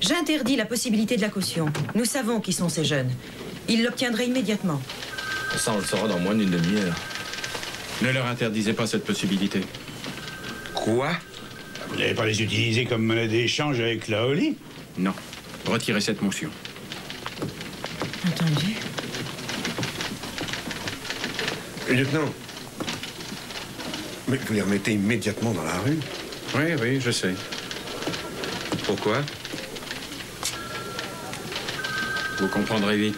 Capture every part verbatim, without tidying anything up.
J'interdis la possibilité de la caution. Nous savons qui sont ces jeunes. Ils l'obtiendraient immédiatement. Ça, on le saura dans moins d'une demi-heure. Ne leur interdisez pas cette possibilité. Quoi? Vous n'allez pas les utiliser comme monnaie d'échange avec la Holly? Non. Retirez cette motion. Entendu. Lieutenant, mais vous les remettez immédiatement dans la rue? Oui, oui, je sais. Pourquoi? Vous comprendrez vite.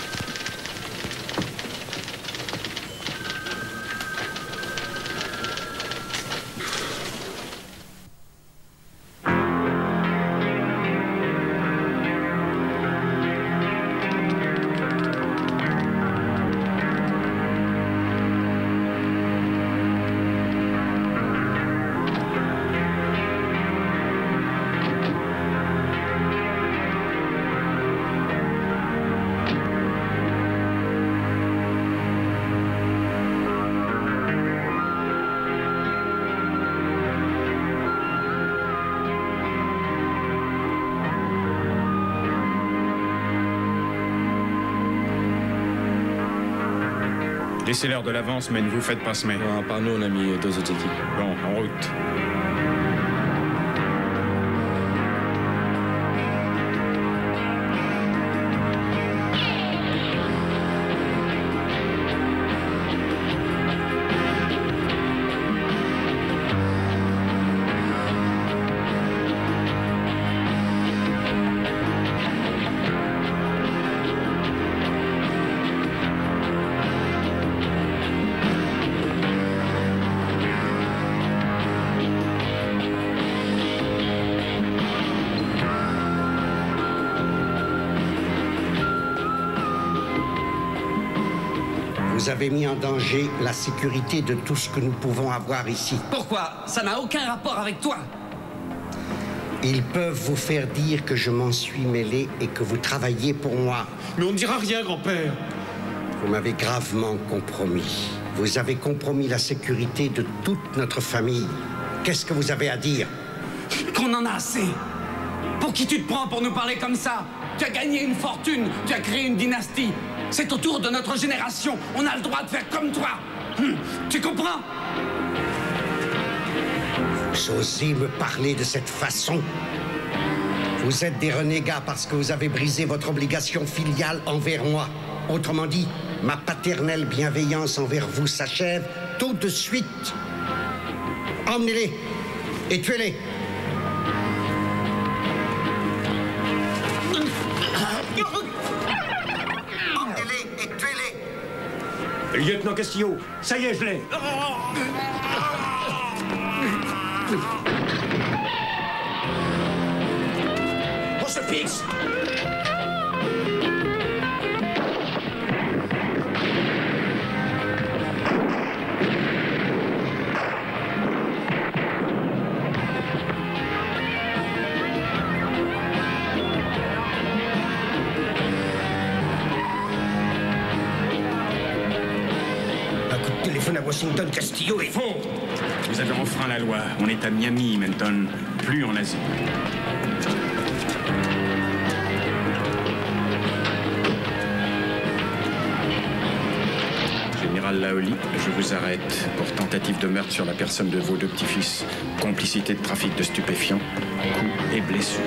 Laissez-leur de l'avance, mais ne vous faites pas semer. Non, par nous, on a mis deux autres équipes. Bon, en route. Vous avez mis en danger la sécurité de tout ce que nous pouvons avoir ici. Pourquoi? Ça n'a aucun rapport avec toi. Ils peuvent vous faire dire que je m'en suis mêlé et que vous travaillez pour moi. Mais on ne dira rien, grand-père. Vous m'avez gravement compromis. Vous avez compromis la sécurité de toute notre famille. Qu'est-ce que vous avez à dire? Qu'on en a assez. Pour qui tu te prends pour nous parler comme ça? Tu as gagné une fortune, tu as créé une dynastie. C'est au tour de notre génération. On a le droit de faire comme toi. Hum, tu comprends? Vous osez me parler de cette façon? Vous êtes des renégats parce que vous avez brisé votre obligation filiale envers moi. Autrement dit, ma paternelle bienveillance envers vous s'achève tout de suite. Emmenez-les et tuez-les. Lieutenant Castillo, ça y est, je l'ai. On se fixe. À Washington, Castillo est faux. Vous avez enfreint la loi. On est à Miami, Menton, plus en Asie. Général Laoli, je vous arrête pour tentative de meurtre sur la personne de vos deux petits-fils, complicité de trafic de stupéfiants, coups et blessures.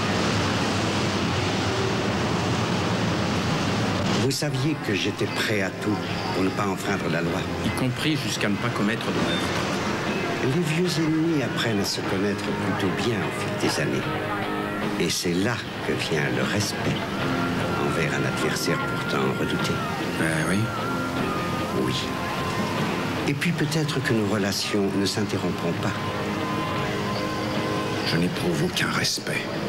Vous saviez que j'étais prêt à tout pour ne pas enfreindre la loi. Y compris jusqu'à ne pas commettre de meurtre. Les vieux ennemis apprennent à se connaître plutôt bien au fil des années. Et c'est là que vient le respect envers un adversaire pourtant redouté. Ben oui. Oui. Et puis peut-être que nos relations ne s'interrompront pas. Je n'éprouve aucun respect.